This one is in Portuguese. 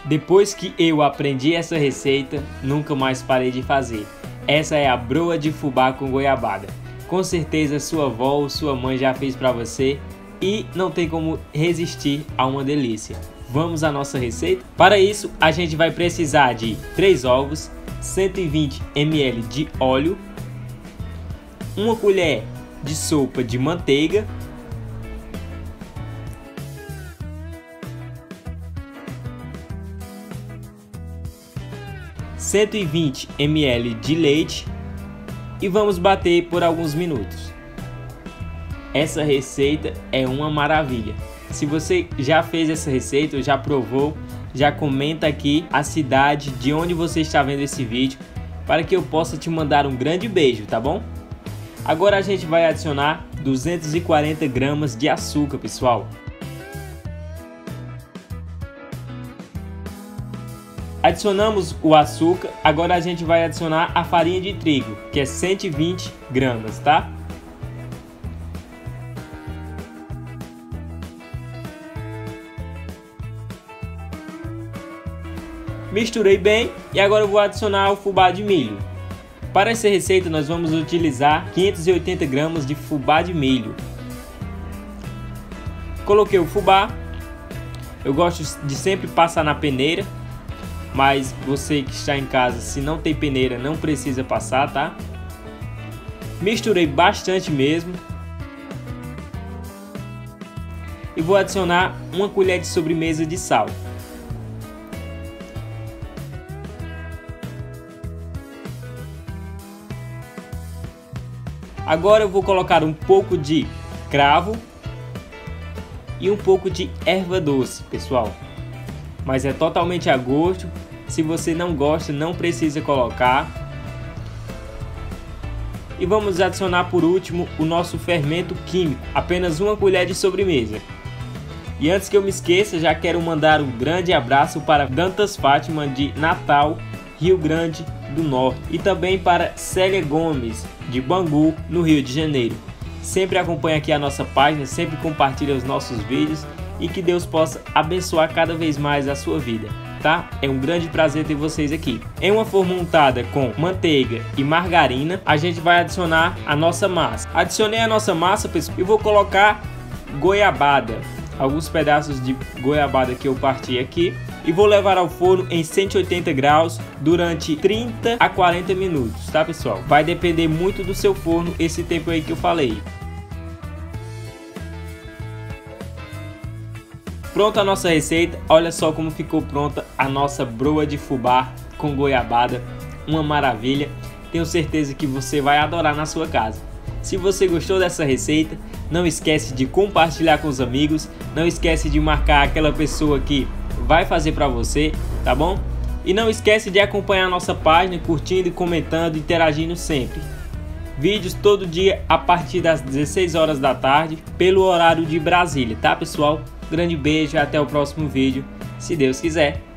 Depois que eu aprendi essa receita, nunca mais parei de fazer. Essa é a broa de fubá com goiabada. Com certeza sua avó ou sua mãe já fez para você e não tem como resistir a uma delícia. Vamos à nossa receita? Para isso, a gente vai precisar de 3 ovos, 120 ml de óleo, 1 colher de sopa de manteiga, ,120 ml de leite e vamos bater por alguns minutos. Essa receita é uma maravilha. Se você já fez essa receita ou já provou, já comenta aqui a cidade de onde você está vendo esse vídeo para que eu possa te mandar um grande beijo, tá bom? Agora a gente vai adicionar 240 gramas de açúcar, pessoal. Adicionamos o açúcar, agora a gente vai adicionar a farinha de trigo, que é 120 gramas, tá? Misturei bem e agora eu vou adicionar o fubá de milho. Para essa receita nós vamos utilizar 580 gramas de fubá de milho. Coloquei o fubá, eu gosto de sempre passar na peneira. Mas você que está em casa, se não tem peneira, não precisa passar, tá? Misturei bastante mesmo. E vou adicionar 1 colher de sobremesa de sal. Agora eu vou colocar um pouco de cravo e um pouco de erva doce, pessoal. Mas é totalmente a gosto. Se você não gosta, não precisa colocar. E vamos adicionar por último o nosso fermento químico, apenas 1 colher de sobremesa. E antes que eu me esqueça, já quero mandar um grande abraço para Dantas Fátima de Natal, Rio Grande do Norte, e também para Célia Gomes de Bangu, no Rio de Janeiro. Sempre acompanha aqui a nossa página, sempre compartilha os nossos vídeos. E que Deus possa abençoar cada vez mais a sua vida, tá? É um grande prazer ter vocês aqui. Em uma forma untada com manteiga e margarina, a gente vai adicionar a nossa massa. Adicionei a nossa massa, pessoal, e vou colocar goiabada. Alguns pedaços de goiabada que eu parti aqui. E vou levar ao forno em 180 graus durante 30 a 40 minutos, tá, pessoal? Vai depender muito do seu forno esse tempo aí que eu falei. Pronta a nossa receita, olha só como ficou pronta a nossa broa de fubá com goiabada, uma maravilha. Tenho certeza que você vai adorar na sua casa. Se você gostou dessa receita, não esquece de compartilhar com os amigos, não esquece de marcar aquela pessoa que vai fazer para você, tá bom? E não esquece de acompanhar a nossa página, curtindo e comentando, interagindo sempre. Vídeos todo dia a partir das 16 horas da tarde, pelo horário de Brasília, tá, pessoal? Grande beijo e até o próximo vídeo, se Deus quiser.